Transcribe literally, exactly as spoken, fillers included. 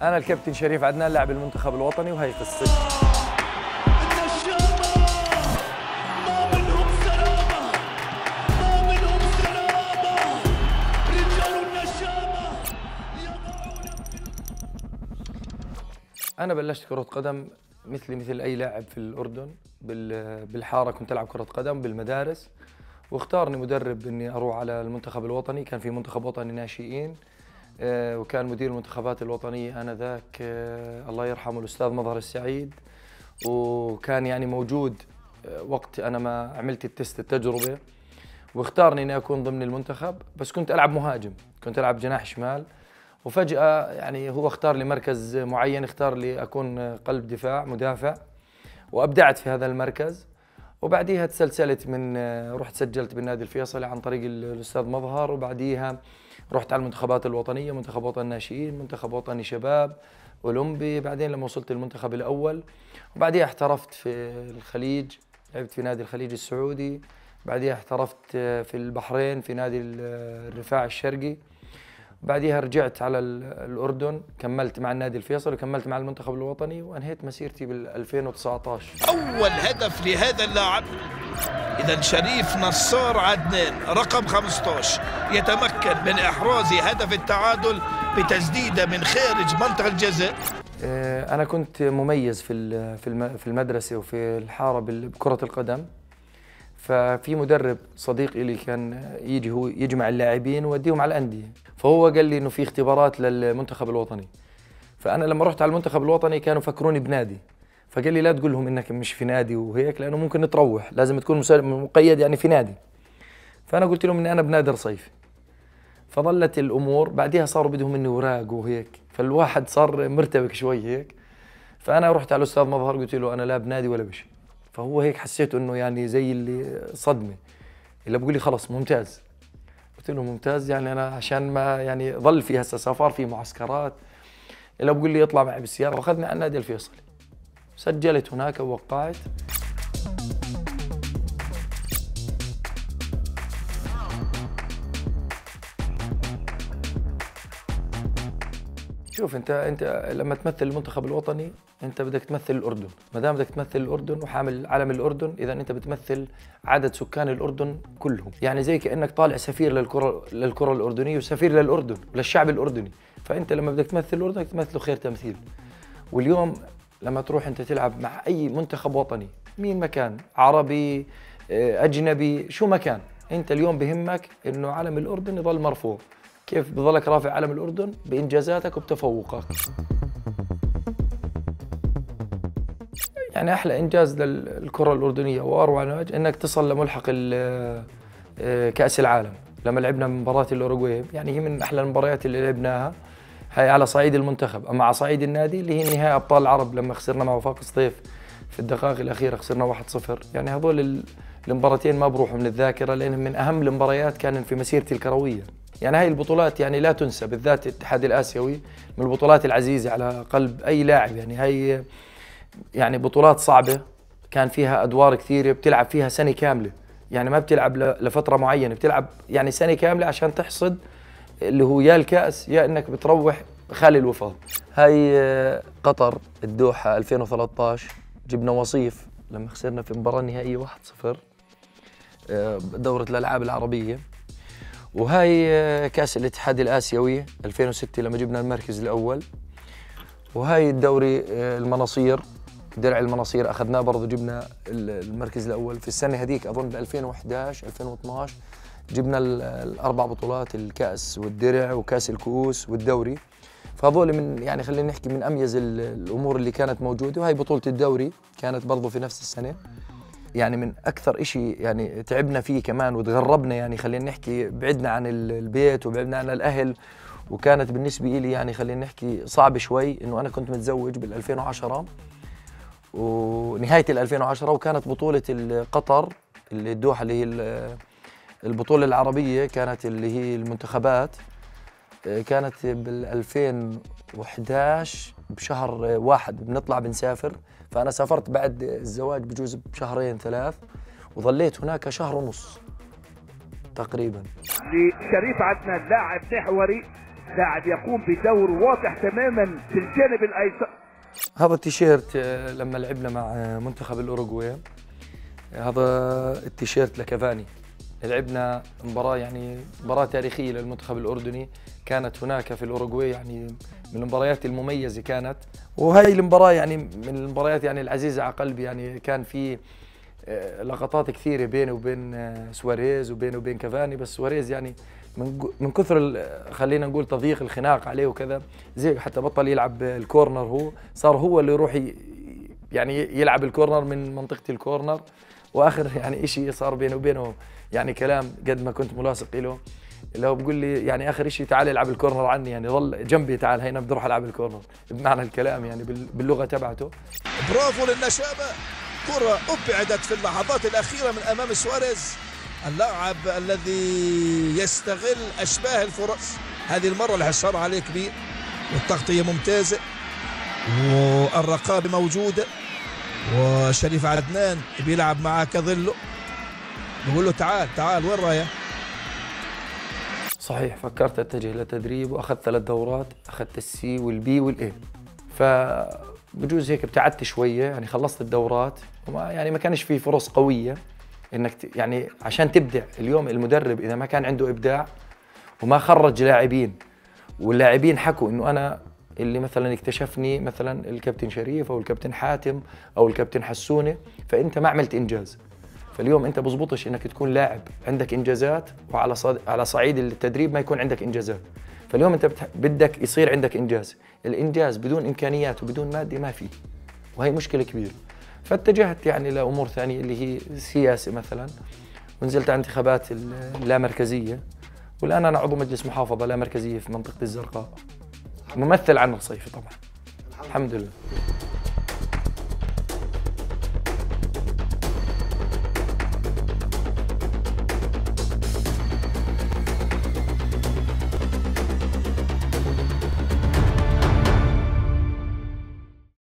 أنا الكابتن شريف عدنان لاعب المنتخب الوطني وهي قصتي. أنا بلشت كرة قدم مثلي مثل أي لاعب في الأردن، بالحارة كنت ألعب كرة قدم بالمدارس، واختارني مدرب إني أروح على المنتخب الوطني. كان في منتخب وطني ناشئين، وكان مدير المنتخبات الوطنية آنذاك الله يرحمه الأستاذ مظهر السعيد، وكان يعني موجود وقت أنا ما عملت التست التجربة، واختارني إني أكون ضمن المنتخب. بس كنت ألعب مهاجم، كنت ألعب جناح شمال، وفجأة يعني هو اختار لي مركز معين، اختار لي أكون قلب دفاع مدافع، وأبدعت في هذا المركز. وبعديها تسلسلت من رحت سجلت بالنادي الفيصلي عن طريق الأستاذ مظهر، وبعديها رحت على المنتخبات الوطنية، منتخب وطني ناشئين، منتخب وطني شباب، أولمبي، بعدين لما وصلت المنتخب الأول، وبعديها احترفت في الخليج، لعبت في نادي الخليج السعودي، بعديها احترفت في البحرين في نادي الرفاع الشرقي، بعديها رجعت على الأردن، كملت مع النادي الفيصل وكملت مع المنتخب الوطني، وأنهيت مسيرتي بال ألفين وتسعة عشر. أول هدف لهذا اللاعب إذا شريف نصار عدنان رقم خمسة عشر يتمكن من إحراز هدف التعادل بتسديدة من خارج منطقة الجزاء. أنا كنت مميز في في المدرسة وفي الحارة بكرة القدم، ففي مدرب صديق لي كان يجي هو يجمع اللاعبين ويوديهم على الأندية، فهو قال لي إنه في اختبارات للمنتخب الوطني. فأنا لما رحت على المنتخب الوطني كانوا فكروني بنادي، فقال لي لا تقول لهم إنك مش في نادي وهيك، لأنه ممكن تروح، لازم تكون مقيد يعني في نادي. فأنا قلت لهم إني أنا بنادي رصيف. فظلت الأمور، بعدها صاروا بدهم مني وراق وهيك، فالواحد صار مرتبك شوي هيك. فأنا رحت على الأستاذ مظهر قلت له أنا لا بنادي ولا بشي. فهو هيك حسيت إنه يعني زي اللي صدمة، اللي بقول لي خلص ممتاز. قلت له ممتاز يعني أنا عشان ما يعني ظل في هسه سفر في معسكرات، اللي بقول لي يطلع معي بالسيارة، وأخذني على النادي الفيصلي، سجلت هناك ووقعت. شوف انت انت لما تمثل المنتخب الوطني انت بدك تمثل الاردن، ما دام بدك تمثل الاردن وحامل علم الاردن، اذا انت بتمثل عدد سكان الاردن كلهم، يعني زي كانك طالع سفير للكره للكره الاردنيه وسفير للاردن وللشعب الاردني. فانت لما بدك تمثل الاردن بدك تمثله خير تمثيل. واليوم لما تروح انت تلعب مع اي منتخب وطني مين ما كان، عربي اجنبي شو ما كان، انت اليوم بهمك انه علم الاردن يظل مرفوع. كيف بظلك رافع علم الأردن؟ بإنجازاتك وبتفوقك. يعني أحلى إنجاز للكرة الأردنية وأروع نماذج إنك تصل لملحق كأس العالم. لما لعبنا مباراة الأوروغواي، يعني هي من أحلى المباريات اللي لعبناها، هاي على صعيد المنتخب. أما على صعيد النادي اللي هي نهائي أبطال العرب لما خسرنا مع وفاق سطيف في الدقائق الأخيرة، خسرنا واحد صفر. يعني هذول المباراتين ما بروحوا من الذاكرة، لأنهم من أهم المباريات كانت في مسيرتي الكروية. يعني هاي البطولات يعني لا تنسى، بالذات الاتحاد الآسيوي من البطولات العزيزة على قلب أي لاعب. يعني هاي يعني بطولات صعبة، كان فيها أدوار كثيرة، بتلعب فيها سنة كاملة، يعني ما بتلعب لفترة معينة، بتلعب يعني سنة كاملة عشان تحصد اللي هو يا الكأس يا إنك بتروح خالي الوفاض. هاي قطر الدوحة ألفين وثلاثة عشر جبنا وصيف لما خسرنا في مباراة نهائية واحد صفر دورة الألعاب العربية. وهاي كأس الاتحاد الآسيوي ألفين وستة لما جبنا المركز الأول. وهاي الدوري المناصير، درع المناصير أخذناه برضه جبنا المركز الأول. في السنة هذيك أظن ب ألفين وإحدى عشر ألفين واثني عشر جبنا الأربع بطولات، الكأس والدرع وكأس الكؤوس والدوري. فهذول من يعني خلينا نحكي من أميز الأمور اللي كانت موجودة. وهي بطولة الدوري كانت برضه في نفس السنة. يعني من أكثر إشي يعني تعبنا فيه كمان وتغربنا، يعني خلينا نحكي بعدنا عن البيت وبعدنا عن الأهل، وكانت بالنسبة لي يعني خلينا نحكي صعب شوي، إنه أنا كنت متزوج بال ألفين وعشرة ونهاية ال ألفين وعشرة، وكانت بطولة قطر اللي الدوحة اللي هي البطولة العربية كانت اللي هي المنتخبات، كانت بال ألفين وإحدى عشر بشهر واحد بنطلع بنسافر. فأنا سافرت بعد الزواج بجوز بشهرين ثلاث، وظليت هناك شهر ونص تقريبا. لشريف عدنان لاعب محوري لاعب يقوم بدور واضح تماما في الجانب الايسر. هذا التيشيرت لما لعبنا مع منتخب الأوروغواي، هذا التيشيرت لكافاني. لعبنا مباراة يعني مباراة تاريخية للمنتخب الأردني، كانت هناك في الأوروغواي يعني من المباريات المميزة كانت، وهي المباراة يعني من المباريات يعني العزيزة على قلبي. يعني كان في لقطات كثيرة بيني وبين سواريز وبيني وبين كافاني، بس سواريز يعني من من كثر خلينا نقول تضييق الخناق عليه وكذا، زي حتى بطل يلعب الكورنر، هو صار هو اللي يروح يعني يلعب الكورنر من منطقة الكورنر. واخر يعني شيء صار بيني وبينه يعني كلام قد ما كنت ملاصق له، اللي هو بقول لي يعني اخر شيء تعال العب الكورنر عني، يعني ظل جنبي تعال هينا بدي اروح العب الكورنر بمعنى الكلام يعني باللغه تبعته. برافو للنشابه، كره ابعدت في اللحظات الاخيره من امام سواريز، اللاعب الذي يستغل اشباه الفرص. هذه المره الحصار عليه كبير والتغطيه ممتازه والرقابه موجوده، وشريف عدنان بيلعب معاه كظله، بقول له تعال تعال وين رايح؟ صحيح، فكرت اتجه للتدريب واخذت ثلاث دورات، اخذت السي والبي والاي، فبجوز هيك ابتعدت شويه، يعني خلصت الدورات وما يعني ما كانش في فرص قويه انك يعني عشان تبدع. اليوم المدرب اذا ما كان عنده ابداع وما خرج لاعبين، واللاعبين حكوا انه انا اللي مثلا اكتشفني مثلا الكابتن شريف او الكابتن حاتم او الكابتن حسونه، فانت ما عملت انجاز. فاليوم انت بزبطش انك تكون لاعب عندك انجازات وعلى صد... على صعيد التدريب ما يكون عندك انجازات. فاليوم انت بت... بدك يصير عندك انجاز، الانجاز بدون امكانيات وبدون ماده ما في، وهي مشكله كبيره. فاتجهت يعني لامور ثانيه اللي هي سياسه مثلا، ونزلت على انتخابات اللامركزيه، والان انا عضو مجلس محافظه لا مركزيه في منطقه الزرقاء، ممثل عن الصيفي طبعا الحمد لله.